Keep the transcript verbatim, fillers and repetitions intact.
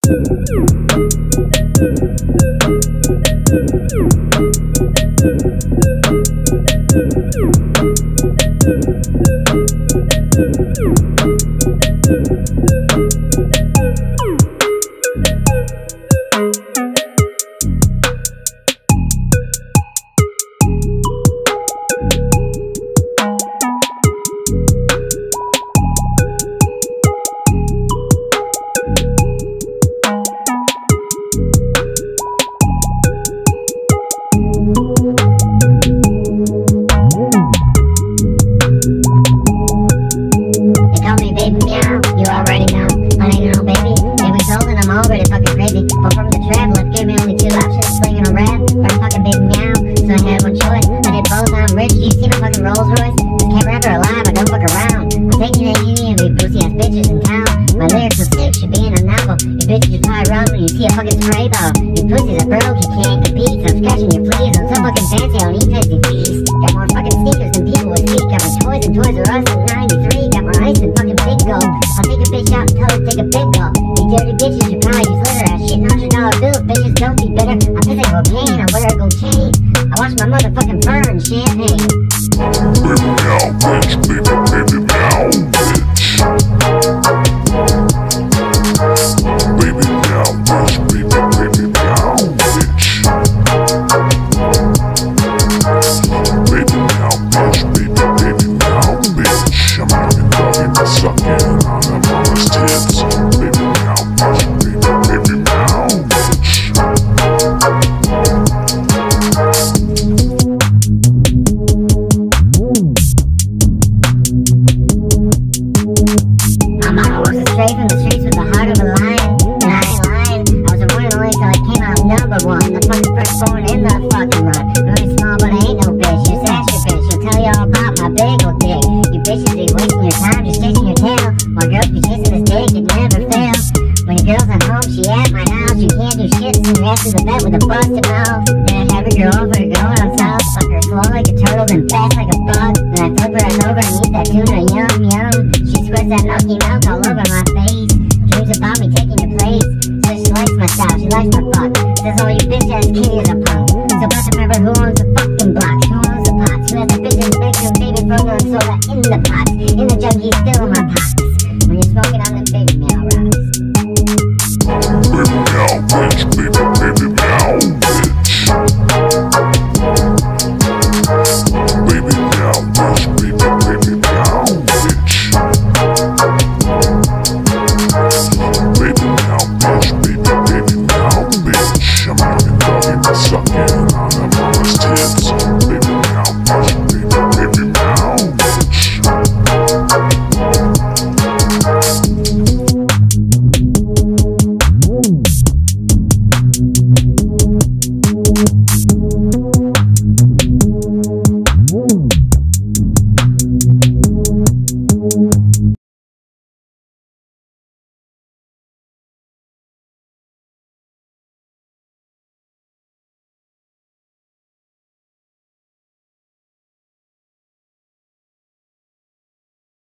But from the trap, life gave me only two options, slinging a rap or a fucking Baby Meow. So I had one choice, I did both. I'm rich, you see my fucking Rolls Royce? Just can't rap her alive, I don't fuck around. I'm taking that any of you pussy ass bitches in town. My lyrics are sick, should be in a novel. You bitches you probably run when you see a fucking spray bottle. You pussies are broke, you can't compete, so I'm scratching your fleas. I'm so fucking fancy, I don't eat tasty feast. Got more fucking sneakers than people with feet. Got my toys and Toys R Us in ninety-three. Got more ice than fucking Big Gold. I'll take a bitch out and tell her to take a big gulp. You dirty bitches, you probably use litter ass shit. Hundred dollar bills, bitches, don't be bitter. I'm pissing cocaine, I wear a gold chain. I wash my motherfucking fur in champagne. Baby meow, bitch, baby, baby meow, bitch. Baby meow, bitch, baby, baby meow, bitch. Baby meow, bitch, baby, baby meow, bitch. I'm fucking fucking sucking on the mama's tits. Baby meow, bitch, baby, baby meow, bitch. Straight from the streets with the heart of a lion, and I ain't lying. I was a one and only till I came out number one. The fucking first born in the fucking run. Really small, but I ain't no bitch. Just ask your bitch, she'll tell you all about my big old dick. You bitches be wasting your time just chasing your tail, while girls be chasing this dick, it never fails. When your girl's at home, she at my house. You can't do shit, so you ass to the bed with a busted mouth. Then I have a girl over to go down south. Fuck her slow like a turtle, then fast like a bug. Then I flip her ass over and eat that tuna, yum yum. She squirts that Milky Milk all over my face. Dreams about me taking your place. Says she likes my style, she likes my fuck. Says all you bitch ass kitties are punk. So about to remember who owns the fucking blocks, who owns the pots, who has the biggest bedroom, baby, from the soda